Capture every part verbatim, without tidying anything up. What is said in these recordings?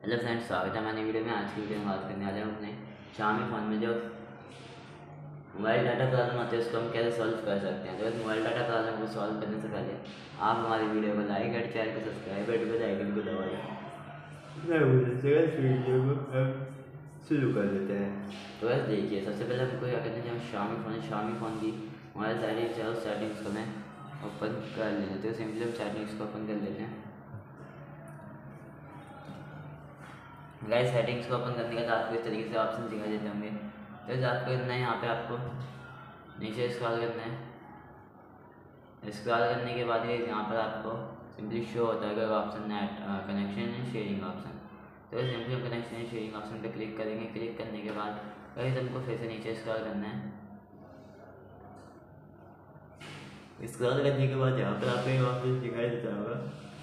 Hello friends, स्वागत है हमारी वीडियो में। आज की वीडियो में बात करने वाले हम अपने Xiaomi फ़ोन में जो मोबाइल डाटा प्रॉब्लम होती है उसको हम कैसे सॉल्व कर सकते हैं। तो इस मोबाइल डाटा प्रॉब्लम को सॉल्व करने से पहले आप हमारी वीडियो को लाइक और चैनल को सब्सक्राइब और बेल आइकन को दबाइए। वीडियो को हम शुरू कर देते हैं। तो बस देखिए, सबसे पहले हमको क्या करना है, Xiaomi फ़ोन Xiaomi फ़ोन की मोबाइल सेटिंग्स है, उस सेटिंग्स को मैं ओपन कर लेते हैं। तो सिंपली हम सेटिंग्स को ओपन कर लेते हैं। गाइस, सेटिंग्स को ओपन करने के बाद आपको इस तरीके से ऑप्शन दिखाई देते होंगे। तो इस आपको करना है, यहाँ पे आपको नीचे स्क्रॉल करना है। स्क्रॉल करने के बाद यहाँ पर आपको सिंपली शो होता है option net connection and sharing option. तो सिंपली हम कनेक्शन एंड शेयरिंग ऑप्शन पर क्लिक करेंगे। क्लिक करने के बाद गाइस हमको फिर से नीचे स्क्रॉल करना है। स्क्रॉल करने के बाद यहाँ पर आपको ऑप्शन दिखाई देता होगा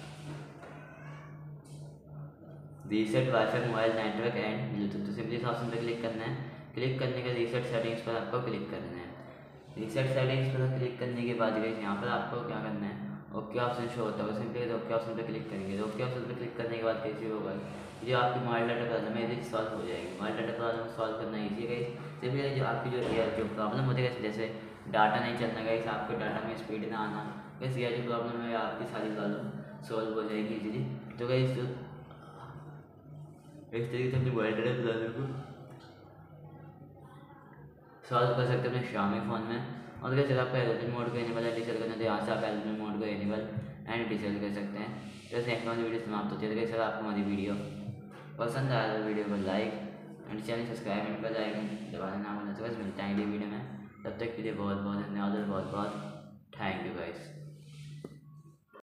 reset WiFi mobile network and Bluetooth. तो सिंपली इस ऑप्शन पर क्लिक करना है। क्लिक करने के रीसेट सेटिंग्स पर आपको क्लिक करना है। रीसेट सेटिंग्स पर क्लिक करने के बाद गई यहाँ पर आपको क्या करना है, ओके ऑप्शन शो होता है। सिंपली ओके ऑप्शन पर क्लिक करेंगे। तो ओके ऑप्शन पर क्लिक करने के बाद कैसे होगा, जो आपकी मोबाइल डाटा प्रॉब्लम है ये सॉल्व हो जाएगी। मोबाइल डाटा प्रॉब्लम सॉल्व करना ईजी है। सिंपली जो आपकी जो जो प्रॉब्लम होती है, जैसे डाटा नहीं चलना गई, आपके डाटा में स्पीड ना आना, बस यह जो प्रॉब्लम है आपकी सारी प्रॉब्लम सॉल्व हो जाएगी इजीली। तो गई इस तरीके से अपने मोबाइल डाटा प्रॉब्लम को सॉल्व कर सकते हैं अपने Xiaomi फ़ोन में। और अगर आपका एरोप्लेन मोड को इनेबल एंड डिसेबल करना है तो यहाँ से आप एरोप्लेन मोड को इनेबल एंड डिसेबल कर सकते हैं। तो ऐसे हमारी वीडियो समाप्त होती है। तो सर आपको हमारी वीडियो पसंद आया तो वीडियो को like and channel subscribe and bell icon दबाना ना भूलें। तो बस मिलते हैं अगली वीडियो में, तब तक के लिए बहुत बहुत धन्यवाद और बहुत बहुत थैंक यू गाइस।